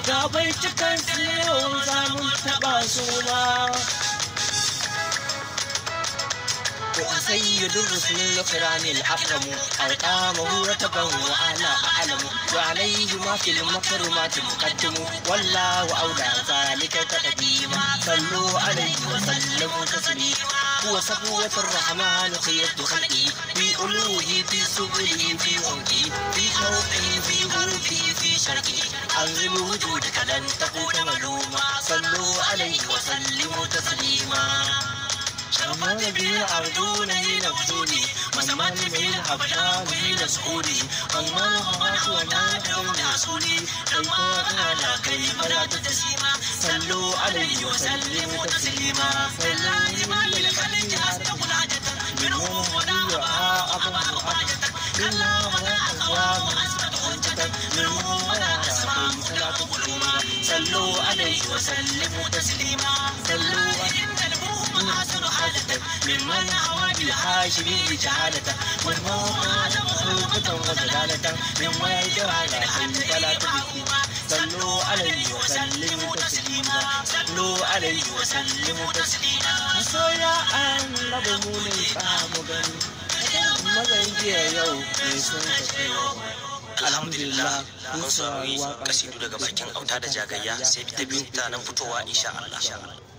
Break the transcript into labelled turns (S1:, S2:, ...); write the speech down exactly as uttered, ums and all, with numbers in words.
S1: ga baitukan su yau za mu taɓa su ma. سيد الرسل الكرام الأكرم أرقامه رتبا وأعلى أعلم وعليه ما في المكرمات مقدم والله أولى ذلك تقديما صلوا عليه وسلموا تسليما هو صفوة الرحمن قيد خلقه في علوه في سبله في عوده في خوفه في غروبه في شرقه أنزل وجودك لن تقول ملوما صلوا عليه وسلموا تسليما من به أرجوني نفسوني من من به أبداني نسكوني من من هوات وما دون رسولي كيف على كيف لا تتسيما صلوا عليه وسلموا تسليما سلام للخليج أستقل عجة منهم ونعها أبو حاجة لله ولا أزواج حجة منهم ولا أسرى فلا تقلوما صلوا عليه وسلموا تسليما صلوا عليه حسن حالته ممن هوى بالحاشم جهالته والموت على مخلوقة وزلالة ممن يجعل حتى لا تبكوا صلوا عليه وسلموا تسليما صلوا عليه وسلموا تسليما soya an rabu mu ne samu gani mazan jiya yau ne sun tafi
S2: alhamdulillah mun saurari kasidu daga bakin auta da jagayya sai ta biyu ta nan fitowa insha Allah.